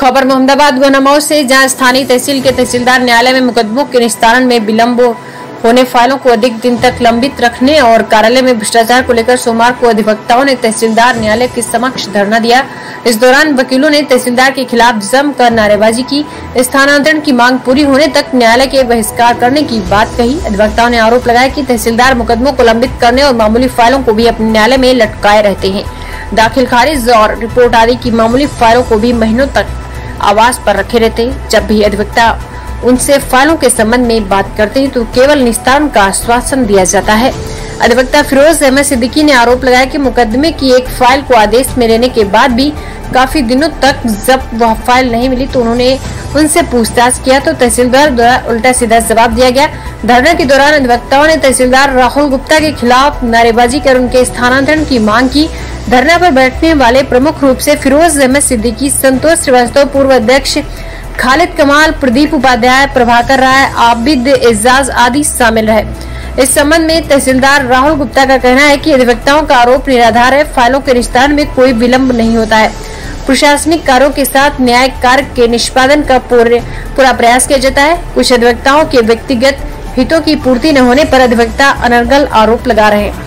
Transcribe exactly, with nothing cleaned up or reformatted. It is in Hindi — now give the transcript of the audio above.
खबर मोहम्मदाबाद व नमौद से, जहां स्थानीय तहसील के तहसीलदार न्यायालय में मुकदमों के निस्तारण में विलंब होने, फाइलों को अधिक दिन तक लंबित रखने और कार्यालय में भ्रष्टाचार को लेकर सोमवार को अधिवक्ताओं ने तहसीलदार न्यायालय के समक्ष धरना दिया। इस दौरान वकीलों ने तहसीलदार के खिलाफ जमकर नारेबाजी की। स्थानांतरण की मांग पूरी होने तक न्यायालय के बहिष्कार करने की बात कही। अधिवक्ताओं ने आरोप लगाया कि तहसीलदार मुकदमों को लंबित करने और मामूली फाइलों को भी अपने न्यायालय में लटकाए रहते हैं। दाखिल खारिज और रिपोर्ट आदि की मामूली फाइलों को भी महीनों तक आवास पर रखे रहते। जब भी अधिवक्ता उनसे फाइलों के संबंध में बात करते हैं तो केवल निस्तारण का आश्वासन दिया जाता है। अधिवक्ता फिरोज अहमद सिद्दीकी ने आरोप लगाया कि मुकदमे की एक फाइल को आदेश में लेने के बाद भी काफी दिनों तक जब वह फाइल नहीं मिली तो उन्होंने उनसे पूछताछ किया तो तहसीलदार द्वारा उल्टा सीधा जवाब दिया गया। धरने के दौरान अधिवक्ताओं ने तहसीलदार राहुल गुप्ता के खिलाफ नारेबाजी कर उनके स्थानांतरण की मांग की। धरना पर बैठने वाले प्रमुख रूप से फिरोज अहमद सिद्दीकी, संतोष श्रीवास्तव, पूर्व अध्यक्ष खालिद कमाल, प्रदीप उपाध्याय, प्रभाकर राय, आबिद एजाज आदि शामिल रहे। इस संबंध में तहसीलदार राहुल गुप्ता का कहना है कि अधिवक्ताओं का आरोप निराधार है। फाइलों के निस्तारण में कोई विलंब नहीं होता है। प्रशासनिक कार्यों के साथ न्यायिक कार्य के निष्पादन का पूरा प्रयास किया जाता है। कुछ अधिवक्ताओं के व्यक्तिगत हितों की पूर्ति न होने पर अधिवक्ता अनर्गल आरोप लगा रहे हैं।